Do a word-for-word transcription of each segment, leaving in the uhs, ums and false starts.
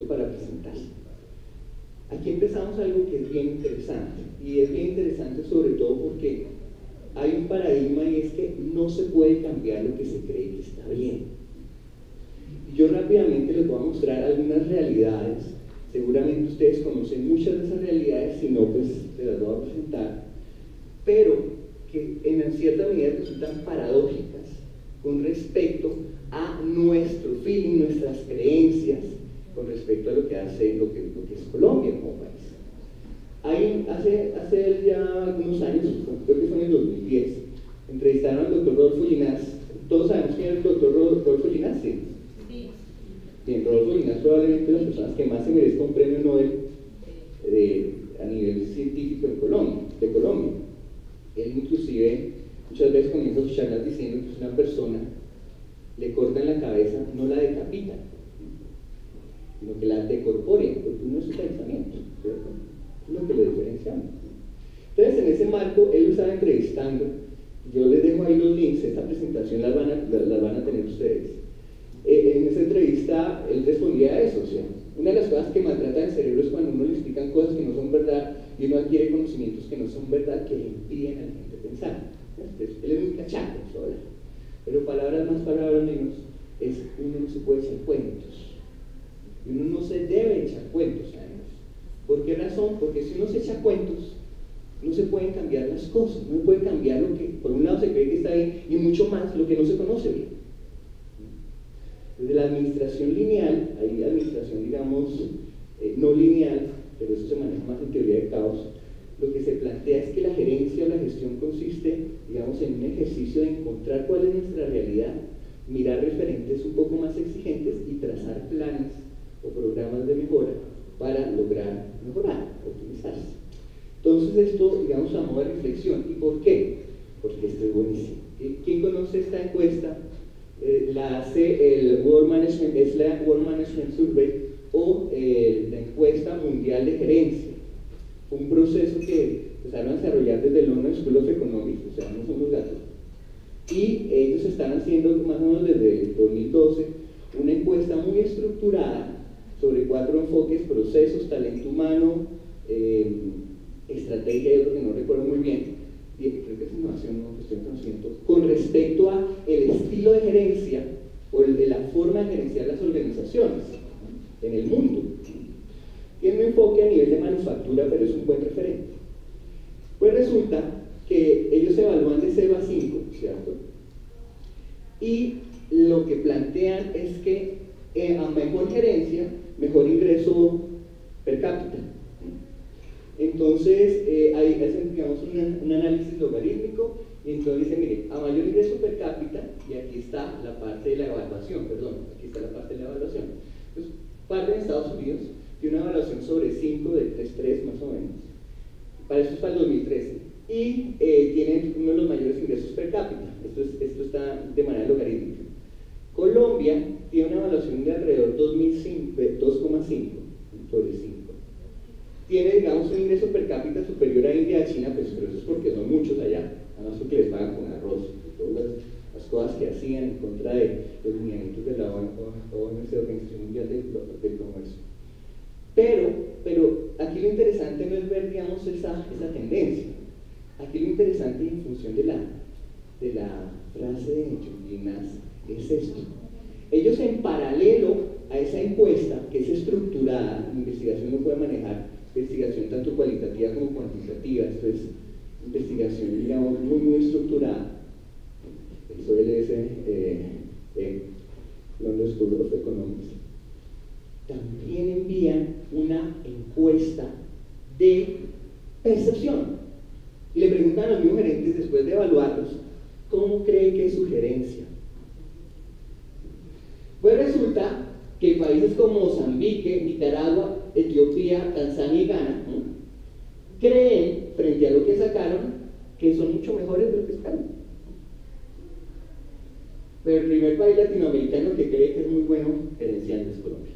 para presentar. Aquí empezamos algo que es bien interesante, y es bien interesante sobre todo porque hay un paradigma, y es que no se puede cambiar lo que se cree que está bien. Y yo rápidamente les voy a mostrar algunas realidades. Seguramente ustedes conocen muchas de esas realidades, si no, pues se las voy a presentar, pero que en cierta medida resultan paradójicas con respecto a nuestro feeling, nuestras creencias, con respecto a lo que hace, lo que, lo que es Colombia como país. Hay, hace, hace ya algunos años, creo que fue en el dos mil diez, entrevistaron al doctor Rodolfo Ginás. ¿Todos sabemos quién es el doctor Rodolfo Ginás? Sí. Bien, Rodolfo Ginás probablemente es de las personas que más se merezca un premio Nobel de, a nivel científico en Colombia, de Colombia. Él inclusive muchas veces comienza sus charlas diciendo que es una persona, le cortan la cabeza, no la decapitan, sino que la decorporean, porque uno es su pensamiento, ¿cierto? Es lo que lo diferenciamos. Entonces, en ese marco, él lo estaba entrevistando. Yo les dejo ahí los links, esta presentación las van a, las van a tener ustedes. Eh, en esa entrevista, él respondía a eso, o sea, una de las cosas que maltrata el cerebro es cuando uno le explican cosas que no son verdad y uno adquiere conocimientos que no son verdad, que le impiden a la gente pensar. Entonces, él es muy cachaco, ¿sabes? Pero palabras más, palabras menos, es uno no se puede echar cuentos. Y uno no se debe echar cuentos, además. ¿Por qué razón? Porque si uno se echa cuentos, no se pueden cambiar las cosas, no se puede cambiar lo que por un lado se cree que está bien y mucho más lo que no se conoce bien. Desde la administración lineal, hay administración, digamos, eh, no lineal, pero eso se maneja más en teoría de caos. Lo que se plantea es que la gerencia o la gestión consiste, digamos, en un ejercicio de encontrar cuál es nuestra realidad, mirar referentes un poco más exigentes y trazar planes o programas de mejora para lograr mejorar, optimizarse. Entonces esto, digamos, a modo de reflexión. ¿Y por qué? Porque esto es buenísimo. ¿Quién conoce esta encuesta? Eh, la hace el World Management, es la World Management Survey o eh, la encuesta mundial de gerencia. Fue un proceso que empezaron a desarrollar desde el London School of Economics, o sea, no son los gatos. Y ellos están haciendo más o menos desde el dos mil doce una encuesta muy estructurada sobre cuatro enfoques: procesos, talento humano, eh, estrategia y otro que no recuerdo muy bien, y creo que es innovación, no gestión de conocimiento, con respecto a el estilo de gerencia o el de la forma de gerenciar las organizaciones en el mundo. Tiene un enfoque a nivel de manufactura, pero es un buen referente. Pues resulta que ellos evalúan de cero a cinco, ¿cierto? Y lo que plantean es que eh, a mejor gerencia, mejor ingreso per cápita. Entonces, eh, ahí hacen, digamos, un, un análisis logarítmico, y entonces dicen, mire, a mayor ingreso per cápita, y aquí está la parte de la evaluación, perdón, aquí está la parte de la evaluación. Entonces, parte de Estados Unidos tiene una evaluación sobre cinco, de tres punto tres más o menos. Para eso es para el dos mil trece. Y eh, tienen uno de los mayores ingresos per cápita. Esto, es, esto está de manera logarítmica. Colombia tiene una evaluación de alrededor de dos coma cinco sobre cinco. Tiene, digamos, un ingreso per cápita superior a India y a China, pues, pero eso es porque son muchos allá, además porque les pagan con arroz y todas las, las cosas que hacían en contra de los lineamientos de la O M C, Organización Mundial del, del Comercio. Pero, pero aquí lo interesante no es ver, digamos, esa, esa tendencia. Aquí lo interesante, en función de la, de la frase de Ginás, es esto. Ellos, en paralelo a esa encuesta, que es estructurada, la investigación no puede manejar investigación tanto cualitativa como cuantitativa, esto es investigación, digamos, muy, muy estructurada. Eso es eh, eh, London School of Economics. También envían una encuesta de percepción y le preguntan a los mismos gerentes, después de evaluarlos, ¿cómo cree que es su gerencia? Pues resulta que países como Mozambique, Nicaragua, Etiopía, Tanzania y Ghana, ¿no?, creen, frente a lo que sacaron, que son mucho mejores de lo que sacaron. Pero el primer país latinoamericano que cree que es muy bueno gerenciando es Colombia.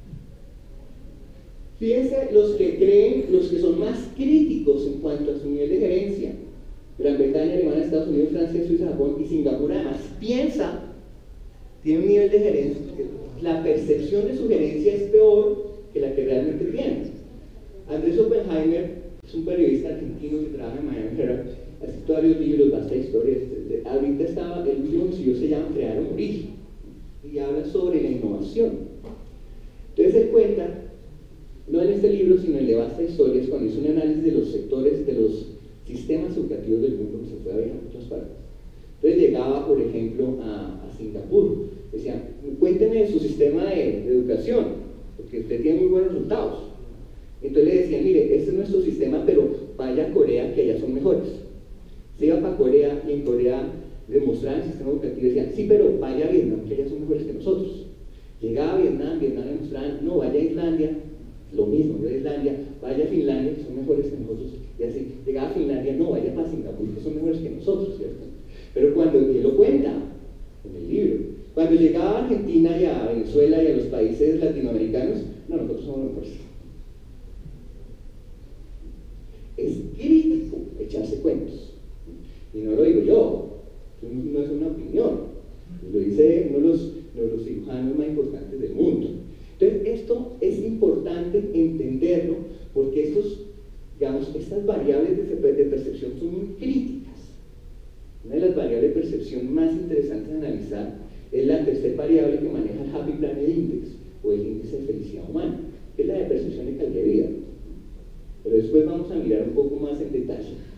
Fíjense los que creen, los que son más críticos en cuanto a su nivel de gerencia: Gran Bretaña, Alemania, Estados Unidos, Francia, Suiza, Japón y Singapur. Además, piensa, tiene un nivel de gerencia, la percepción de su gerencia es peor argentino que trabaja en Miami Herald, ha escrito varios libros, basta historias. Ahorita estaba, el último que se llama Crear o Morir, y habla sobre la innovación. Entonces él cuenta, no en este libro, sino en el de Basta Historias, cuando hizo un análisis de los sectores, de los sistemas educativos del mundo, que se fue a viajar a otras partes. Entonces llegaba, por ejemplo, a, a Singapur, decían, cuénteme de su sistema de, de educación, porque usted tiene muy buenos resultados. Entonces le decían, mire, este es nuestro sistema, pero vaya a Corea, que allá son mejores. Se iba para Corea, y en Corea les mostraban el sistema educativo y decían, sí, pero vaya a Vietnam, que allá son mejores que nosotros. Llegaba a Vietnam, Vietnam le mostraban, no, vaya a Islandia, lo mismo, vaya a Islandia, vaya a Finlandia, que son mejores que nosotros, y así. Llegaba a Finlandia, no, vaya para Singapur, que son mejores que nosotros, ¿cierto? Pero cuando él lo cuenta en el libro, cuando llegaba a Argentina y a Venezuela y a los países latinoamericanos, no, nosotros somos los mejores. Es crítico echarse cuentos, y no lo digo yo, no es una opinión, lo dice uno de los, de los cirujanos más importantes del mundo. Entonces esto es importante entenderlo, porque estos, digamos, estas variables de, de percepción son muy críticas. Una de las variables de percepción más interesantes de analizar es la tercera variable que maneja el Happy Planet Index, o el índice de felicidad humana, que es la de percepción de calidad de vida. Pero después vamos a mirar un poco más en detalle